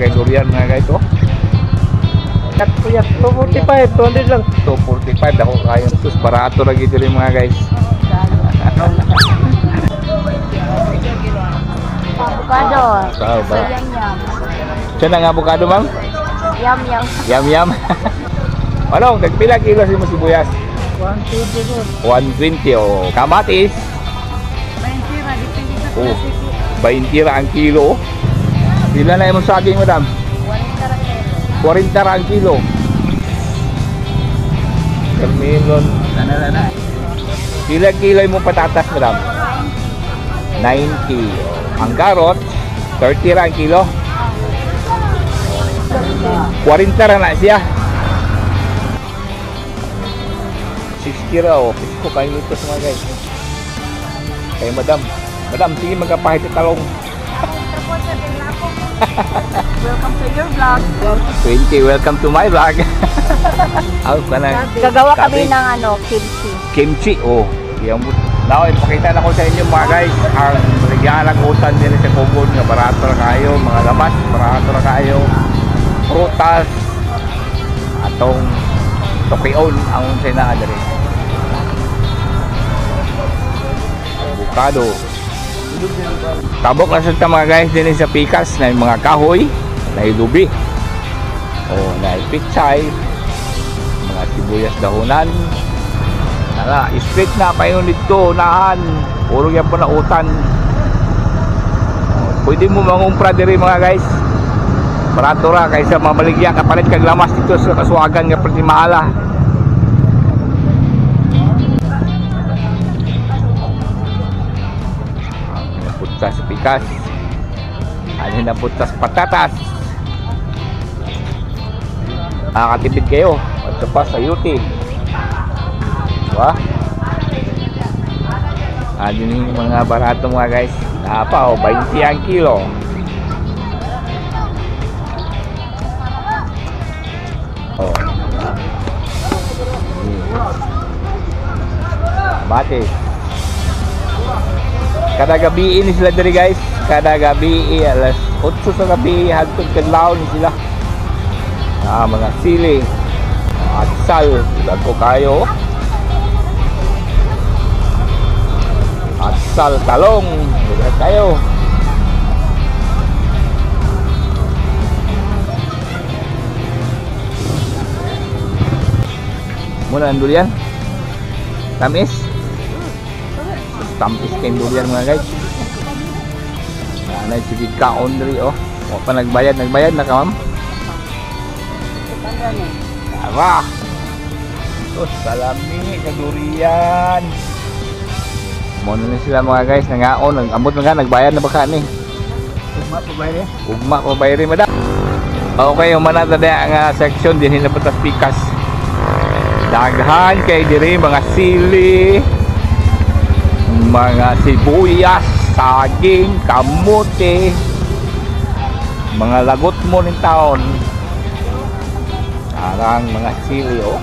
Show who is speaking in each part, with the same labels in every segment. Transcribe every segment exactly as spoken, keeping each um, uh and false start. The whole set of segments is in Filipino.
Speaker 1: kay durian mga guys oh. Kat kuya two forty-five, two hundred lang. two forty-five ako kayo sus barato lagi diri mga guys.
Speaker 2: Avocado.
Speaker 1: Sao ba?
Speaker 2: Yum yum.
Speaker 1: Siya nga avocado ma'am?
Speaker 2: Yum yum.
Speaker 1: Yum yum. Ano, kagpila kilo si mo sibuyas?
Speaker 2: one twenty po.
Speaker 1: one twenty oh. Kamatis?
Speaker 2: twenty ra dipindi sa
Speaker 1: Oh,
Speaker 2: klasiko.
Speaker 1: twenty ra ang kilo. Pila na imong saging madam? forty ra ang kilo. Termelon, nana-nana. Pila kilo imong patatas madam? ninety. Ang carrot, thirty ra ang kilo. forty ra na siya. sixty ra o. Pisko kayo nito mga guys. Kay madam. Madam, sige magkapahit yung talong.
Speaker 2: Welcome to your vlog.
Speaker 1: twenty, welcome to my vlog. Out pa na.
Speaker 2: Gagawa kami ng ano, kimchi.
Speaker 1: Kimchi, oh. Yung now, ipakita na ko sa inyo mga guys ang regalagutan din sa cogon nga barato na kayo, mga lamas, barato na kayo, prutas, atong tokion ang sinaan rin. Avocado. Tabok na sa mga guys din sa pikas na mga kahoy, na ilubi. Oh, na pichay, mga sibuyas dahonan. Nala, straight na pa yun dito, unahan. Puro yan po na utan. Pwede mo mangumpra diri mga guys. Barato ra kaysa mamaligya kapalit kag lamas dito sa kasuagan nga pati maala. Putas pikas. Ano na putas patatas. Nakakatipid kayo at sa pa sa yuti. Wah, ano yung mga barato mga guys. Napa o, twenty ang kilo. Oh. Bate. Kada gabi ini sila dari guys. Kada gabi alas eight sa gabi hangtod kadlaw ni sila. Ah, mga sili. At sal, ko kayo. Asal talong, lihat kayo. Muna ang durian. Tamis. Tamis kayo durian mga guys. Ano sige kaon diri oh. O pa nagbayad, nagbayad na ka ma'am. Tara. Oh, salami ka durian. Muna na sila mga guys, nangaon, nag-ambot na nga, nagbayad na baka ni. Ugma pa bayari? Ugma pa bayari, madam. Okay, yung manata na ang uh, section din hinapatas pikas. Daghan kay diri mga sili, mga sibuyas, saging, kamote, mga lagot mo ng taon. Sarang mga sili oh.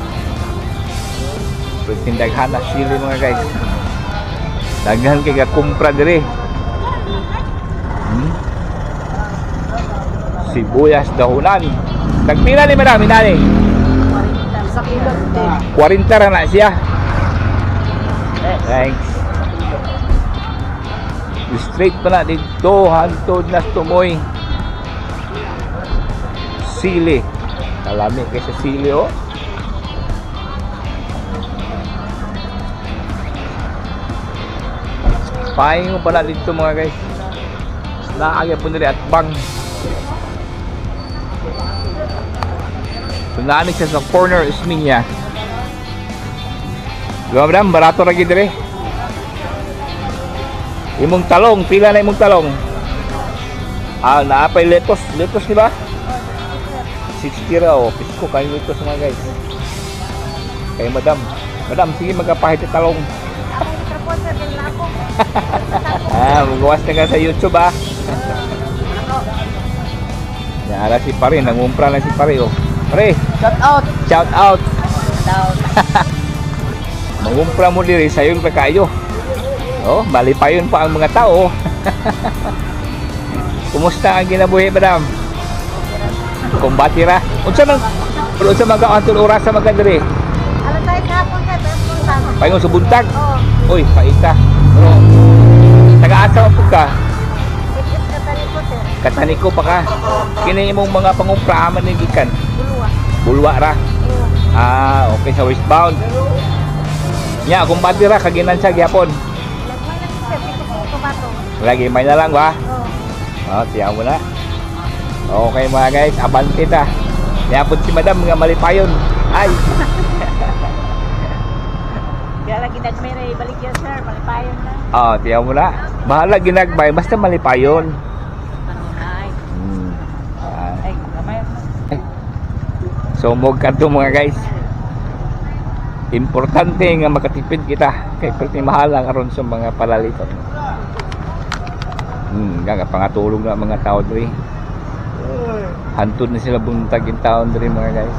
Speaker 1: Pwede daghan na sili mga guys. Daghan kay kumpra dire. Hmm? Sibuyas dahonan. Nagpila ni madami nani?
Speaker 2: Sa kilo
Speaker 1: forty ra na siya. Thanks. Straight pa na dito hantod na tumoy. Sili. Kalami kay sa sili oh. Paing mo pala dito mga guys. Naagay po nila at bang. So naanik siya sa corner isminya. Diba madam, barato lagi dire. Imong talong, pila na imong talong? Ah, naapay letos, letos di ba? sixty raw, pisko kayo letos mga guys. Kay madam, madam sige magkapahit yung talong. Ah, magawas na ka sa YouTube ah. Nara si Pare, nangumpra na si Pare oh. Pare,
Speaker 2: shout out.
Speaker 1: Shout out.
Speaker 2: Shout out.
Speaker 1: Mangumpra mo diri sayon pa kayo. Oh, bali pa yun pa ang mga tao. Kumusta ang kinabuhi, madam? Kumbati ra. Unsa man unsa man ka antul oras sa magandiri?
Speaker 2: Alam tayo kahapon kay best buntag.
Speaker 1: Paingon sa buntag.
Speaker 2: Oo.
Speaker 1: Uy, paita. Pero taga-asa mo ka.
Speaker 2: It is kataniko sir.
Speaker 1: Kataniko pa ka. Kini imong mga pangumpraman ni gikan.
Speaker 2: Bulwa.
Speaker 1: Bulwa ra.
Speaker 2: Oo.
Speaker 1: Ah, okay sa westbound. Nya, kumbati ra kaginan siya gyapon.
Speaker 2: Lagmay lang sir, ito po ko bato.
Speaker 1: Lagi may na lang ba?
Speaker 2: Oo.
Speaker 1: Oh, tiyan mo na. Okay mga guys, abante ta. Niapod si madam nga malipayon. Ay.
Speaker 2: Kaya lagi nagmay na ibalik yan sir, malipayon lang.
Speaker 1: Oh, tiyan mo na. Bahala ginagbay, basta malipayon.
Speaker 2: Ay.
Speaker 1: Hmm. Ah.
Speaker 2: Ay, kamay mo.
Speaker 1: So, mog kanto mga guys. Importante nga makatipid kita. Kay perti mahal ang aron sa mga palaliton. Hmm, gaga pangatulog na mga tao diri. Hantod na sila buntag yung taon diri mga guys.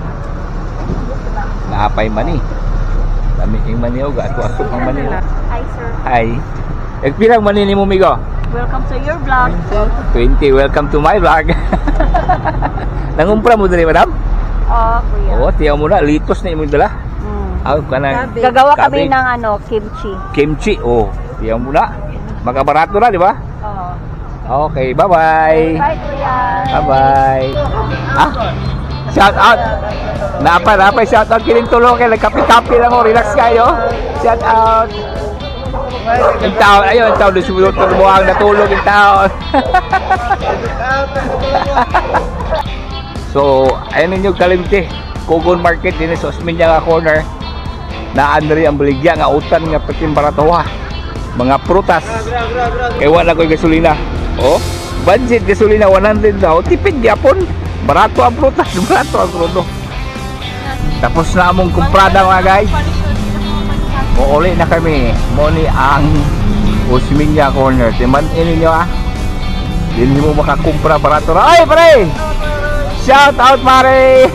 Speaker 1: Naapay mani. Dami yung mani o gato-ato ang mani.
Speaker 2: Hi sir.
Speaker 1: Hi. Nagpirang mani ni mo migo?
Speaker 2: Welcome to your vlog.
Speaker 1: twenty. Welcome to my vlog. Nangumpra mo diri madam?
Speaker 2: Oh, kuya.
Speaker 1: Oo, tiyaw mo na. Litos na imong dala.
Speaker 2: Mm.
Speaker 1: Ah, kanang
Speaker 2: Gagawa kami
Speaker 1: cabbage.
Speaker 2: ng ano, kimchi.
Speaker 1: Kimchi. Oh, tiyaw mo na. Magkabarato na, di ba?
Speaker 2: Oo.
Speaker 1: Okay, bye-bye.
Speaker 2: Bye kuya.
Speaker 1: Bye-bye. Ah, shout out. Napa, napa, shout out kining tulo kay nagkape-kape lang oh, relax kayo. Shout out. Yung tao, ayun, yung tao, lusunod mo ang natulog yung tao. So, ayun ninyo kalimti. Cogon Market din sa Osmeña nga corner. Naan rin ang baligya nga utan nga patimbaratawa. Mga prutas. Kay wala ko'y gasolina. Oh, budget gasolina one hundred daw. Tipid gyapon. Barato ang prutas, barato ang krudo. Tapos na among kumprada mga guys. Muuli na kami. Muni ang Osmeña corner. Timan ninyo ah. Hindi mo makakumpra barato ra. Ay, pare! Shout out, pare!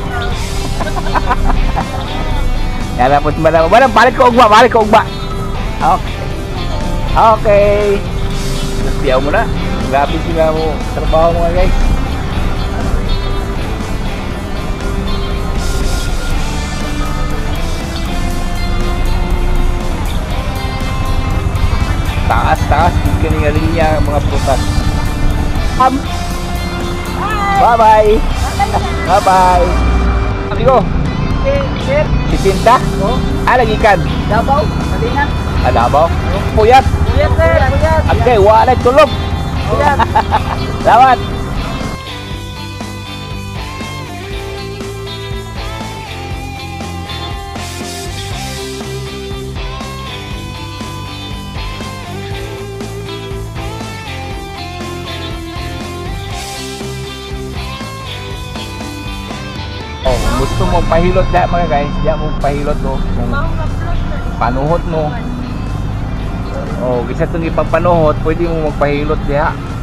Speaker 1: Yan na po si madam. Madam, balik ko ugma, balik ko ugma. Okay. Okay. Nastiyaw mo na. Grabe sila mo trabaho mga guys. Taas, taas. Kaningaling niya mga prutas. Um, bye-bye. Bye-bye. Amigo.
Speaker 2: Sir.
Speaker 1: Si Tinta?
Speaker 2: Oh.
Speaker 1: Ah, lagi ikan.
Speaker 2: Dabaw. Malingan.
Speaker 1: Ah, Davao? Puyat.
Speaker 2: Puyat sir. Puyat.
Speaker 1: Okay, wala tulog.
Speaker 2: Puyat.
Speaker 1: Salamat. Oh, gusto mo pahilot na mga guys, diyan mo pahilot oh. Kung panuhot mo. Oh, isa itong ipagpanuhot, pwede mo magpahilot diha.